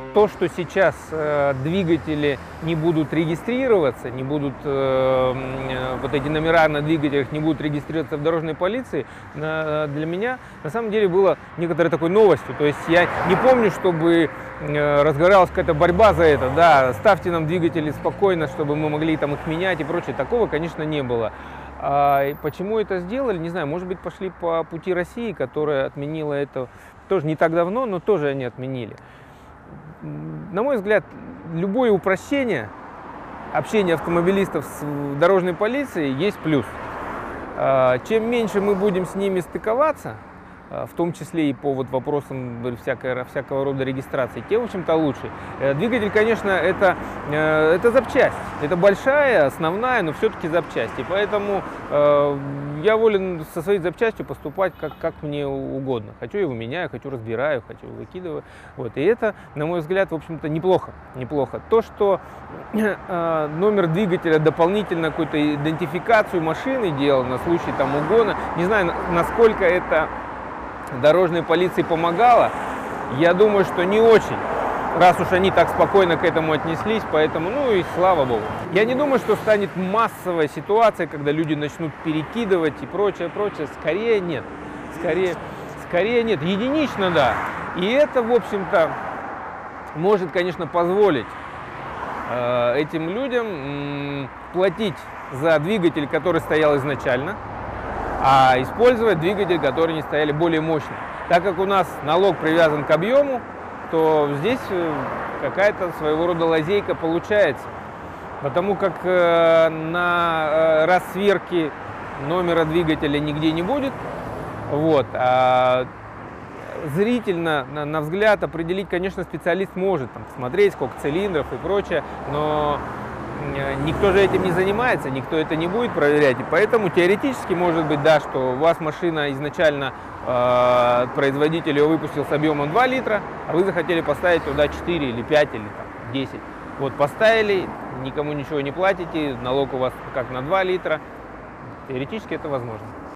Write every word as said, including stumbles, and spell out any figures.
то, что сейчас э, двигатели не будут регистрироваться, не будут, э, э, вот эти номера на двигателях не будут регистрироваться в дорожной полиции, э, для меня на самом деле было некоторой такой новостью. То есть я не помню, чтобы э, разгоралась какая-то борьба за это. Да, ставьте нам двигатели спокойно, чтобы мы могли там их менять и прочее. Такого, конечно, не было. А почему это сделали, не знаю, может быть, пошли по пути России, которая отменила это тоже не так давно, но тоже они отменили. На мой взгляд, любое упрощение общения автомобилистов с дорожной полицией есть плюс. Чем меньше мы будем с ними стыковаться, в том числе и по вот вопросам всякого, всякого рода регистрации, тем, в общем-то, лучше. Двигатель, конечно, это, это запчасть. Это большая, основная, но все-таки запчасть. И поэтому э, я волен со своей запчастью поступать как, как мне угодно. Хочу его меняю, хочу разбираю, хочу выкидываю. Вот. И это, на мой взгляд, в общем-то, неплохо. неплохо. То, что э, номер двигателя дополнительно какую-то идентификацию машины делал на случай там угона, не знаю, насколько это дорожной полиции помогало, я думаю, что не очень, раз уж они так спокойно к этому отнеслись, поэтому, ну и слава богу. Я не думаю, что станет массовая ситуация, когда люди начнут перекидывать и прочее, прочее, скорее нет, скорее, скорее нет, единично да, и это, в общем-то, может, конечно, позволить э, этим людям м, платить за двигатель, который стоял изначально, а использовать двигатель, которые не стояли более мощно. Так как у нас налог привязан к объему, то здесь какая-то своего рода лазейка получается. Потому как э, на э, рассверке номера двигателя нигде не будет. Вот. А зрительно, на, на взгляд, определить, конечно, специалист может. Там, смотреть, сколько цилиндров и прочее, но никто же этим не занимается, никто это не будет проверять, и поэтому теоретически может быть, да, что у вас машина изначально э, производитель ее выпустил с объемом два литра, а вы захотели поставить туда четыре или пять или там, десять. Вот поставили, никому ничего не платите, налог у вас как на два литра, теоретически это возможно.